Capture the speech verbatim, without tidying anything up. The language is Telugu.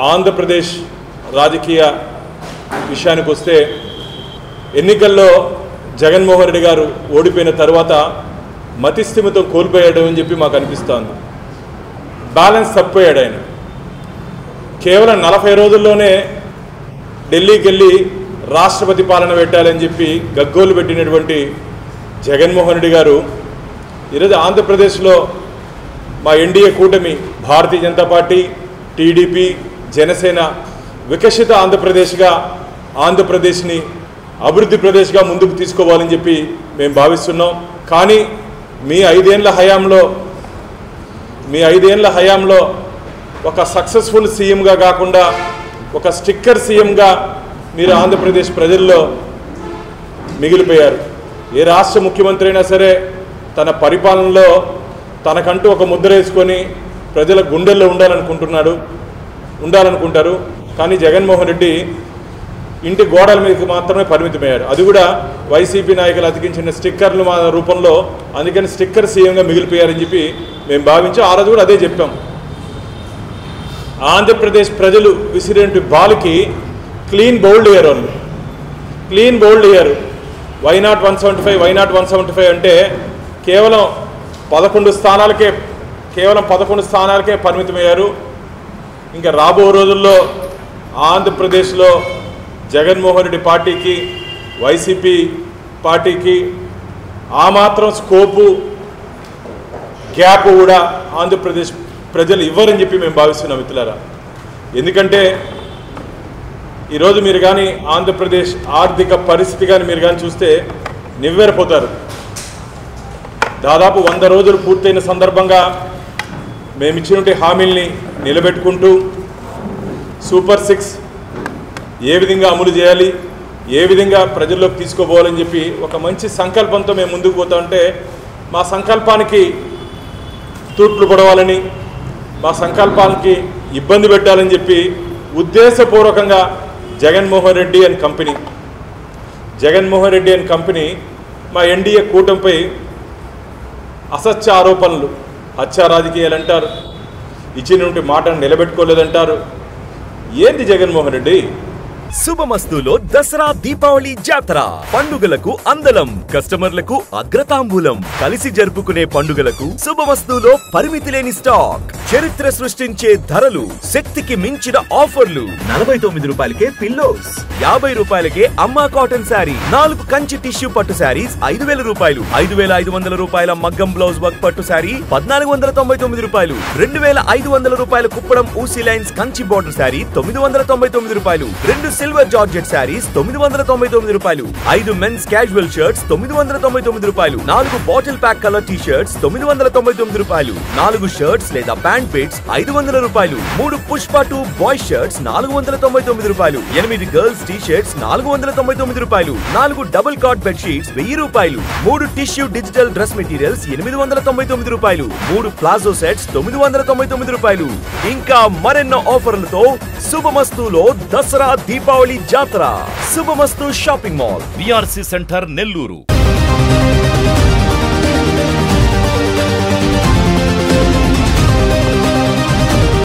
ఆంధ్రప్రదేశ్ రాజకీయ విషయానికి వస్తే ఎన్నికల్లో జగన్మోహన్ రెడ్డి గారు ఓడిపోయిన తర్వాత మతిస్థిమితం కోల్పోయాడు అని చెప్పి మాకు అనిపిస్తోంది. బ్యాలెన్స్ తప్పిపోయాడు ఆయన. కేవలం నలభై రోజుల్లోనే ఢిల్లీకి వెళ్ళి రాష్ట్రపతి పాలన పెట్టాలని చెప్పి గగ్గోలు పెట్టినటువంటి జగన్మోహన్ రెడ్డి గారు ఈరోజు ఆంధ్రప్రదేశ్లో మా ఎన్డీఏ కూటమి భారతీయ జనతా పార్టీ, టీడీపీ, జనసేన వికసిత ఆంధ్రప్రదేశ్గా ఆంధ్రప్రదేశ్ని అభివృద్ధి ప్రదేశ్గా ముందుకు తీసుకోవాలని చెప్పి మేము భావిస్తున్నాం. కానీ మీ ఐదేళ్ల హయాంలో మీ ఐదేళ్ల హయాంలో ఒక సక్సెస్ఫుల్ సీఎంగా కాకుండా ఒక స్టిక్కర్ సీఎంగా మీరు ఆంధ్రప్రదేశ్ ప్రజల్లో మిగిలిపోయారు. ఏ రాష్ట్ర ముఖ్యమంత్రి అయినా సరే తన పరిపాలనలో తనకంటూ ఒక ముద్ర వేసుకొని ప్రజల గుండెల్లో ఉండాలనుకుంటున్నాడు ఉండాలనుకుంటారు కానీ జగన్మోహన్ రెడ్డి ఇంటి గోడల మీదకి మాత్రమే పరిమితమయ్యారు. అది కూడా వైసీపీ నాయకులు అతికించిన స్టిక్కర్లు మా రూపంలో. అందుకని స్టిక్కర్ సీఎంగా మిగిలిపోయారని చెప్పి మేము భావించాం. ఆ రోజు కూడా అదే చెప్పాం. ఆంధ్రప్రదేశ్ ప్రజలు విసిరేంటి బాల్కి క్లీన్ బౌల్డ్ అయ్యారు. వాళ్ళు క్లీన్ బౌల్డ్ అయ్యారు. Why not one seventy five why not one seventy five అంటే కేవలం పదకొండు స్థానాలకే కేవలం పదకొండు స్థానాలకే పరిమితమయ్యారు. ఇంకా రాబో రోజుల్లో ఆంధ్రప్రదేశ్లో జగన్మోహన్ రెడ్డి పార్టీకి, వైసీపీ పార్టీకి ఆ మాత్రం స్కోపు గ్యాప్ కూడా ఆంధ్రప్రదేశ్ ప్రజలు ఇవ్వరని చెప్పి మేము భావిస్తున్నాం మిత్రులారా. ఎందుకంటే ఈరోజు మీరు కానీ ఆంధ్రప్రదేశ్ ఆర్థిక పరిస్థితి కానీ మీరు కానీ చూస్తే నివ్వెరపోతారు. దాదాపు వంద రోజులు పూర్తయిన సందర్భంగా మేము ఇచ్చినటువంటి హామీల్ని నిలబెట్టుకుంటూ సూపర్ సిక్స్ ఏ విధంగా అమలు చేయాలి, ఏ విధంగా ప్రజల్లోకి తీసుకోపోవాలని చెప్పి ఒక మంచి సంకల్పంతో మేము ముందుకు పోతా ఉంటే మా సంకల్పానికి తూట్లు పడవాలని, మా సంకల్పానికి ఇబ్బంది పెట్టాలని చెప్పి ఉద్దేశపూర్వకంగా Jaganmohan Reddy and company Jaganmohan Reddy and company మా ఎన్డీఏ కూటమిపై అసత్య ఆరోపణలు, హత్యా రాజకీయాలు అంటారు, ఇచ్చినటువంటి మాటను నిలబెట్టుకోలేదంటారు. ఏంటి జగన్మోహన్ రెడ్డి? శుభమస్తులో దసరా దీపావళి జాతర పండుగలకు అందలం, కస్టమర్లకు అగ్రతాంబూలం. కలిసి జరుపుకునే పండుగలకు శుభమస్తులో పరిమితి లేని స్టాక్, చరిత్ర సృష్టించే ధరలు, శక్తికి మించిన ఆఫర్లు. నలభై తొమ్మిది రూపాయలకే పిల్లోస్, యాభై రూపాయలకే అమ్మా కాటన్ శారీ, నాలుగు కంచి టిష్యూ పట్టు శారీస్ ఐదు వేల రూపాయలు, ఐదు వేల ఐదు వందల రూపాయల మగ్గం బ్లౌజ్ వర్క్ పట్టు శారీ పద్నాలుగు వందల తొంభై తొమ్మిది రూపాయలు, రెండు వేల ఐదు వందల రూపాయల కుప్పడం ఊసీ లైన్స్ కంచి బోర్డర్ శారీ తొమ్మిది వందల తొంభై తొమ్మిది రూపాయలు, రెండు సిల్వర్ జార్జెట్ శారీస్ తొమ్మిది వందల తొంభై తొమ్మిది రూపాయలు, ఐదు మెన్స్ క్యాజువల్ షర్ట్స్ తొమ్మిది వందల తొంభై తొమ్మిది రూపాయలు, నాలుగు bottle pack colour T shirts తొమ్మిది వందల తొంభై తొమ్మిది రూపాయలు, నాలుగు షర్ట్స్ లేదా ప్యాంట్ పిట్స్ ఐదు వందల రూపాయలు, మూడు పుష్ప టూ బాయ్ షర్ట్స్ నాలుగు వందల తొంభై తొమ్మిది రూపాయలు, ఎనిమిది గర్ల్స్ టీ షర్ట్స్ నాలుగు వందల తొంభై తొమ్మిది రూపాయలు, నాలుగు డబుల్ కాట్ బెడ్ షీట్స్ వెయ్యి రూపాయలు, మూడు టిష్యూ డిజిటల్ డ్రెస్ మెటీరియల్స్ ఎనిమిది వందల తొంభై తొమ్మిది రూపాయలు, మూడు ప్లాజో సెట్స్ తొమ్మిది వందల తొంభై తొమ్మిది రూపాయలు. ఇంకా మరెన్నో ఆఫర్లతో శుభమస్తులో దసరా దీపావళి జాతర. Shubhamastu shopping mall, VRC centre, Nellore.